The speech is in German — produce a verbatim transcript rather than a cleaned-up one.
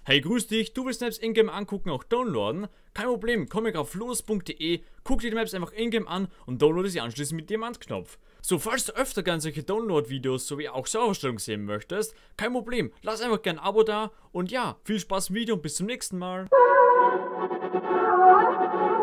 Hey, grüß dich, du willst Maps Ingame angucken, auch downloaden? Kein Problem, komm auf floß punkt de, guck dir die Maps einfach Ingame an und downloade sie anschließend mit Diamantknopf. So, falls du öfter gerne solche Download-Videos sowie auch Serverstellung sehen möchtest, kein Problem, lass einfach gerne ein Abo da und ja, viel Spaß im Video und bis zum nächsten Mal.